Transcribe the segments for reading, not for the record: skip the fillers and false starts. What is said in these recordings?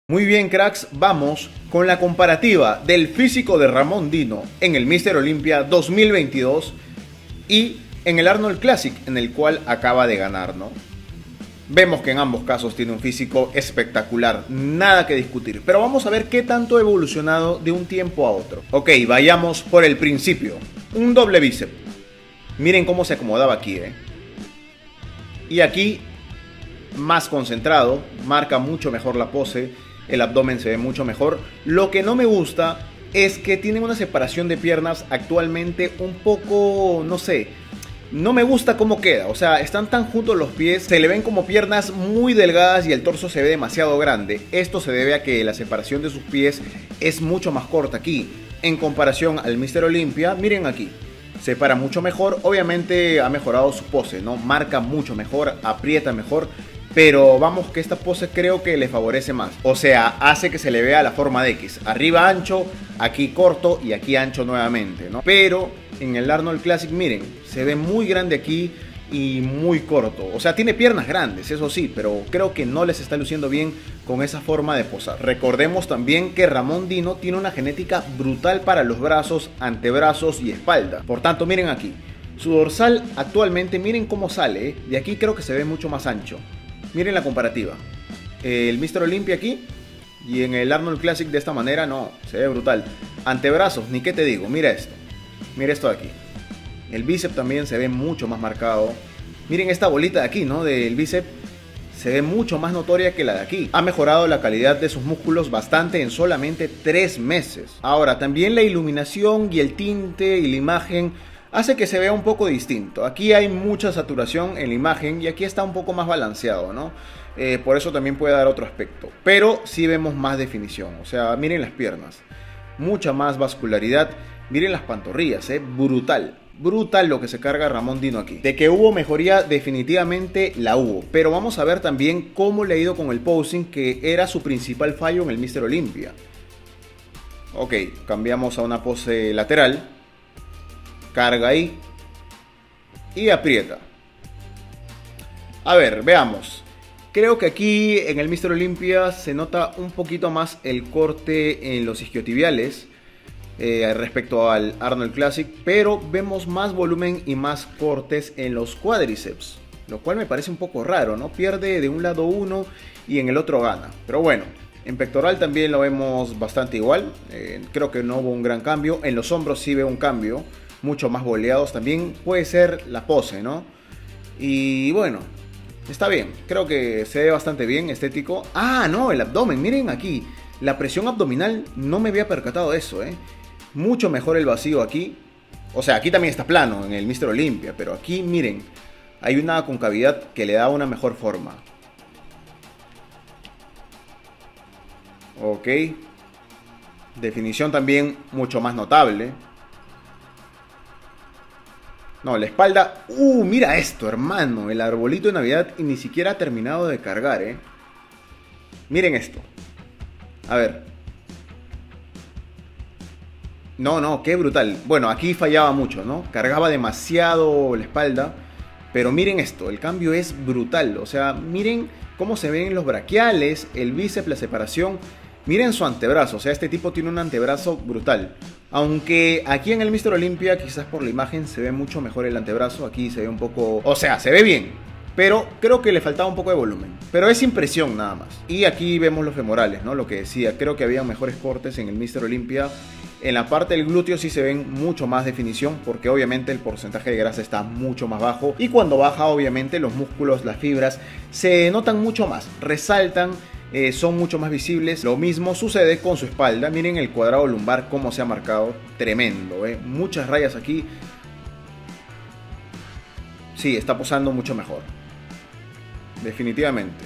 Muy bien, cracks, vamos con la comparativa del físico de Ramón Dino en el Mr. Olympia 2022 y en el Arnold Classic, en el cual acaba de ganar, ¿no? Vemos que en ambos casos tiene un físico espectacular, nada que discutir, pero vamos a ver qué tanto ha evolucionado de un tiempo a otro. Ok, vayamos por el principio. Un doble bíceps. Miren cómo se acomodaba aquí, ¿eh? Y aquí, más concentrado, marca mucho mejor la pose. El abdomen se ve mucho mejor. Lo que no me gusta es que tienen una separación de piernas actualmente un poco, no sé, no me gusta cómo queda. O sea, están tan juntos los pies, se le ven como piernas muy delgadas y el torso se ve demasiado grande. Esto se debe a que la separación de sus pies es mucho más corta aquí. En comparación al Mr. Olympia, miren aquí, separa mucho mejor. Obviamente ha mejorado su pose, ¿no? Marca mucho mejor, aprieta mejor. Pero vamos que esta pose creo que le favorece más. O sea, hace que se le vea la forma de X. Arriba ancho, aquí corto y aquí ancho nuevamente, ¿no? Pero en el Arnold Classic, miren, se ve muy grande aquí y muy corto. O sea, tiene piernas grandes, eso sí, pero creo que no les está luciendo bien con esa forma de posar. Recordemos también que Ramón Dino tiene una genética brutal para los brazos, antebrazos y espalda. Por tanto, miren aquí. Su dorsal actualmente, miren cómo sale, ¿eh? De aquí creo que se ve mucho más ancho. Miren la comparativa. El Mr. Olympia aquí y en el Arnold Classic de esta manera, no, se ve brutal. Antebrazos, ni qué te digo, mira esto. Mira esto de aquí. El bíceps también se ve mucho más marcado. Miren esta bolita de aquí, ¿no? Del bíceps. Se ve mucho más notoria que la de aquí. Ha mejorado la calidad de sus músculos bastante en solamente 3 meses. Ahora, también la iluminación y el tinte y la imagen hace que se vea un poco distinto. Aquí hay mucha saturación en la imagen y aquí está un poco más balanceado, ¿no? Por eso también puede dar otro aspecto. Pero sí vemos más definición. O sea, miren las piernas. Mucha más vascularidad. Miren las pantorrillas, brutal. Brutal lo que se carga Ramón Dino aquí. De que hubo mejoría, definitivamente la hubo. Pero vamos a ver también cómo le ha ido con el posing, que era su principal fallo en el Mr. Olympia. Ok, cambiamos a una pose lateral. Carga ahí y aprieta. A ver, veamos. Creo que aquí en el Mr. Olympia se nota un poquito más el corte en los isquiotibiales respecto al Arnold Classic, pero vemos más volumen y más cortes en los cuádriceps, lo cual me parece un poco raro, ¿no? Pierde de un lado uno y en el otro gana. Pero bueno, en pectoral también lo vemos bastante igual. Creo que no hubo un gran cambio. En los hombros sí veo un cambio, mucho más boleados. También puede ser la pose, ¿no? Y bueno, está bien. Creo que se ve bastante bien, estético. Ah, no, el abdomen, miren aquí. La presión abdominal, no me había percatado de eso, Mucho mejor el vacío aquí. O sea, aquí también está plano en el Mr. Olympia, pero aquí, miren, hay una concavidad que le da una mejor forma. Ok. Definición también mucho más notable. No, la espalda... mira esto, hermano. El arbolito de Navidad y ni siquiera ha terminado de cargar, Miren esto. A ver. No, qué brutal. Bueno, aquí fallaba mucho, ¿no? Cargaba demasiado la espalda. Pero miren esto, el cambio es brutal. O sea, miren cómo se ven los braquiales, el bíceps, la separación. Miren su antebrazo, o sea, este tipo tiene un antebrazo brutal. Aunque aquí en el Mr. Olympia, quizás por la imagen, se ve mucho mejor el antebrazo. Aquí se ve un poco... O sea, se ve bien, pero creo que le faltaba un poco de volumen. Pero es impresión nada más. Y aquí vemos los femorales, ¿no? Lo que decía, creo que había mejores cortes en el Mr. Olympia. En la parte del glúteo sí se ven mucho más definición, porque obviamente el porcentaje de grasa está mucho más bajo. Y cuando baja, obviamente, los músculos, las fibras, se notan mucho más, resaltan. Son mucho más visibles. Lo mismo sucede con su espalda. Miren el cuadrado lumbar cómo se ha marcado. Tremendo, muchas rayas aquí. Sí, está posando mucho mejor, definitivamente.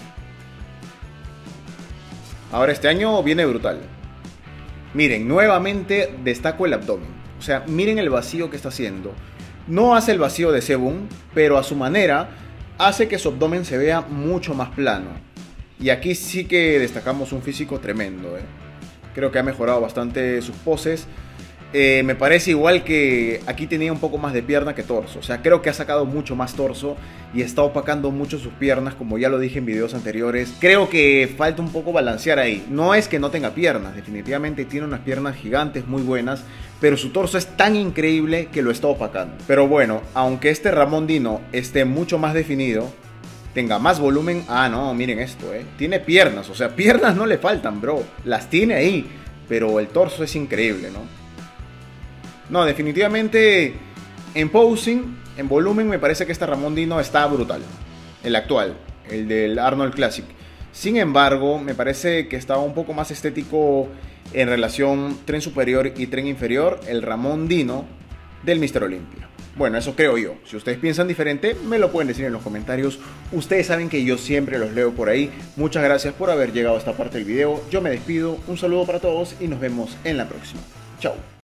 Ahora este año viene brutal. Miren, nuevamente destaco el abdomen. O sea, miren el vacío que está haciendo. No hace el vacío de Sebum, pero a su manera hace que su abdomen se vea mucho más plano. Y aquí sí que destacamos un físico tremendo, Creo que ha mejorado bastante sus poses. me parece igual que aquí tenía un poco más de pierna que torso. O sea, creo que ha sacado mucho más torso y está opacando mucho sus piernas, como ya lo dije en videos anteriores. Creo que falta un poco balancear ahí. No es que no tenga piernas, definitivamente tiene unas piernas gigantes muy buenas, pero su torso es tan increíble que lo está opacando. Pero bueno, aunque este Ramón Dino esté mucho más definido, tenga más volumen. Ah, no, miren esto, tiene piernas, o sea, piernas no le faltan, bro. Las tiene ahí, pero el torso es increíble, ¿no? No, definitivamente en posing, en volumen, me parece que este Ramón Dino está brutal. El actual, el del Arnold Classic. Sin embargo, me parece que estaba un poco más estético en relación tren superior y tren inferior, el Ramón Dino del Mr. Olympia. Bueno, eso creo yo. Si ustedes piensan diferente, me lo pueden decir en los comentarios. Ustedes saben que yo siempre los leo por ahí. Muchas gracias por haber llegado a esta parte del video. Yo me despido, un saludo para todos y nos vemos en la próxima. Chao.